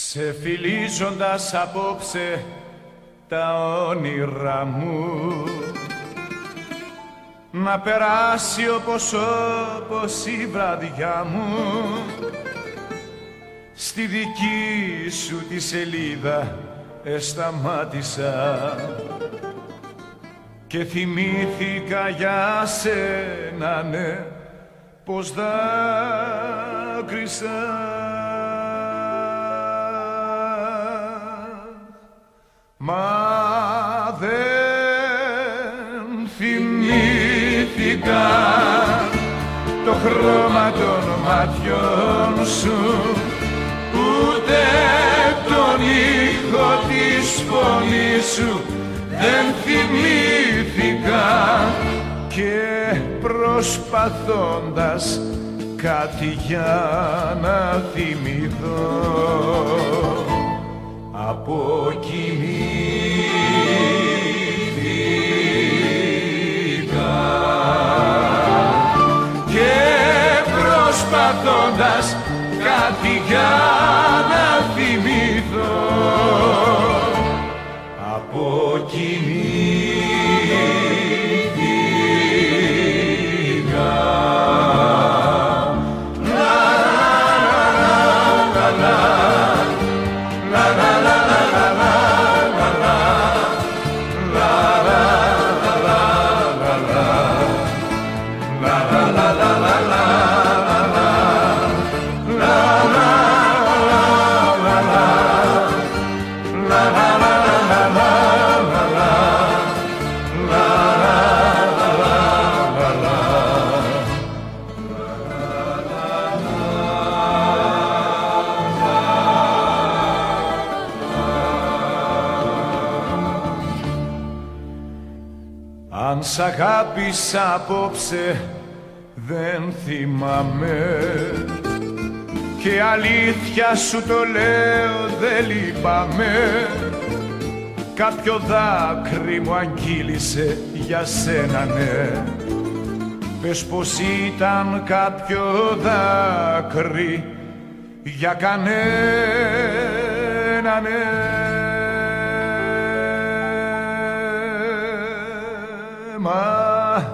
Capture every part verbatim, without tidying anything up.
Ξεφυλίζοντας απόψε τα όνειρά μου, να περάσει όπως όπως η βραδιά μου, στη δική σου τη σελίδα εσταμάτησα και θυμήθηκα για σένα, ναι, πως δάκρυσα. Μα δεν θυμήθηκα το χρώμα των ματιών σου, ούτε τον ήχο της φωνής σου δεν θυμήθηκα, και προσπαθώντας κάτι για να θυμηθώ αποκοιμήθηκα, και προσπαθώντας κάτι για να θυμηθώ αποκοιμήθηκα. Αν σ' αγάπησα απόψε δεν θυμάμαι, και αλήθεια σου το λέω δεν λυπάμαι, κάποιο δάκρυ μου αγγείλησε για σένα, ναι, πες πως ήταν κάποιο δάκρυ για κανένα, ναι. Μα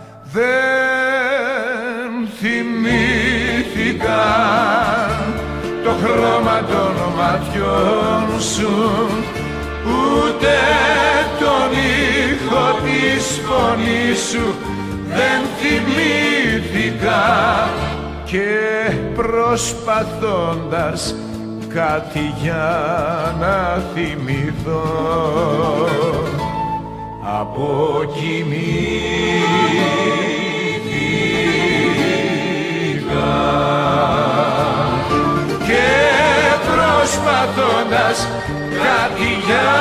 δεν θυμήθηκα το χρώμα των ματιών σου, ούτε τον ήχο της φωνής σου δεν θυμήθηκα, και προσπαθώντας κάτι για να θυμηθώ αποκοιμήθηκα, και προσπαθώντας κάτι για